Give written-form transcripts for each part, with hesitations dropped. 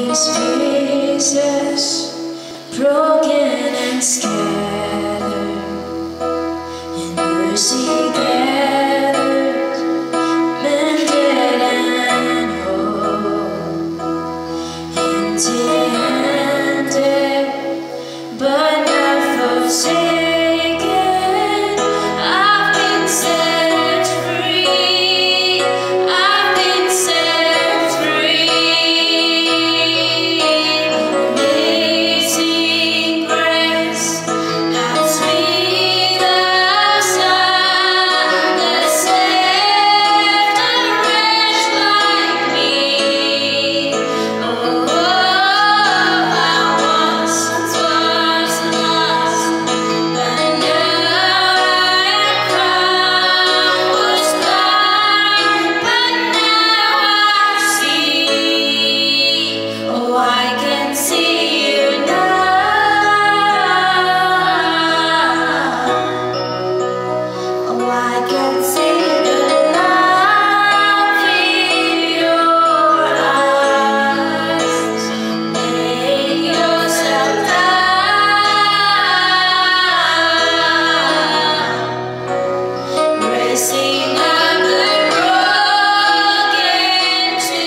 these pieces, broken and scattered, in mercy gathered, mended and whole, empty-handed, but not forsaken. I've been set free. I've been set free. Amazing grace, how sweet the sound that saved a wretch like me. Oh, I once was lost, but now I am found. Was blind, but now I see. Oh, I can see you now. Oh, I can see the love in your eyes. Lay yourself down, raising up the broken to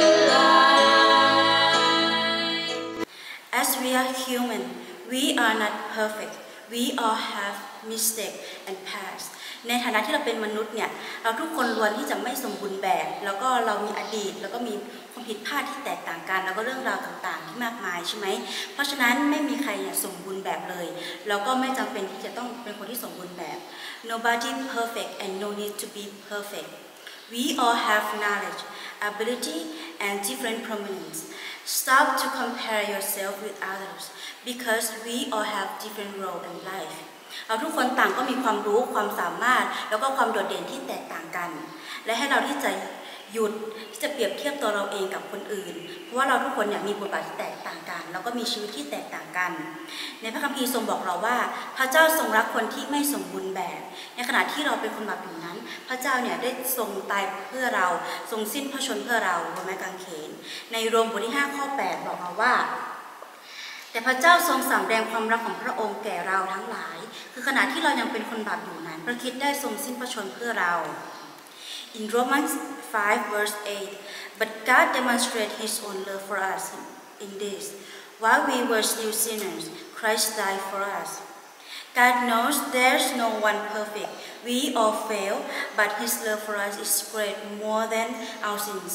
life. As we are human, we are not perfect. We all have mistake and past. ในฐานะที่เราเป็นมนุษย์เนี่ยเราทุกคนล้วนที่จะไม่สมบูรณ์แบบแล้วก็เรามีอดีตแล้วก็มีความผิดพลาดที่แตกต่างกันแล้วก็เรื่องราวต่างๆที่มากมายใช่ไหมเพราะฉะนั้นไม่มีใครสมบูรณ์แบบเลยแล้วก็ไม่จำเป็นที่จะต้องเป็นคนที่สมบูรณ์แบบ Nobody perfect and no need to be perfect. We all have knowledge, ability, and different prominence. Stop to compare yourself with others because we all have different role in life. เราทุกคนต่างก็มีความรู้ความสามารถแล้วก็ความโดดเด่นที่แตกต่างกันและให้เราที่จะหยุดที่จะเปรียบเทียบตัวเราเองกับคนอื่นเพราะว่าเราทุกคนมีบทบาทที่แตกต่างกันแล้วก็มีชีวิตที่แตกต่างกันในพระคัมภีร์ทรงบอกเราว่าพระเจ้าทรงรักคนที่ไม่สมบูรณ์แบบในขณะที่เราเป็นคนบาปอยู่นั้นพระเจ้าได้ทรงตายเพื่อเราทรงสิ้นพระชนเพื่อเราบนไม้กางเขนในโรมบทที่5ข้อ8บอกเราว่าแต่พระเจ้าทรงสำแดงความรักของพระองค์แก่เราทั้งหลายคือขณะที่เรายังเป็นคนบาปอยู่นั้นพระคริสต์ได้ทรงสิ้นพระชนเพื่อเรา In Romans 5 verse 8 But God demonstrated His own love for us in this while we were still sinners Christ died for us God knows there's no one perfect we all fail but His love for us is great more than our sins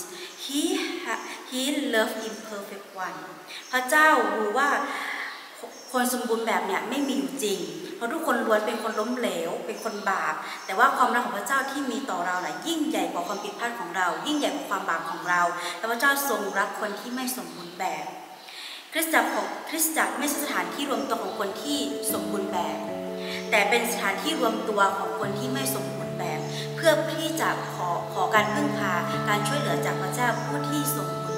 He loved imperfect one พระเจ้ารู้ว่าคนสมบูรณ์แบบไม่มีอยู่จริงเพราะทุกคนล้วนเป็นคนล้มเหลวเป็นคนบาปแต่ว่าความรักของพระเจ้าที่มีต่อเรายิ่งใหญ่กว่าความผิดพลาดของเรายิ่งใหญ่กว่าความบาปของเราและพระเจ้าทรงรักคนที่ไม่สมบูรณ์แบบคริสตจักรไม่ใช่สถานที่รวมตัวของคนที่สมบูรณ์แบบแต่เป็นสถานที่รวมตัวของคนที่ไม่สมบูรณ์แบบเพื่อที่จะขอการพึ่งพาการช่วยเหลือจากพระเจ้าผู้ที่สมบูรณ์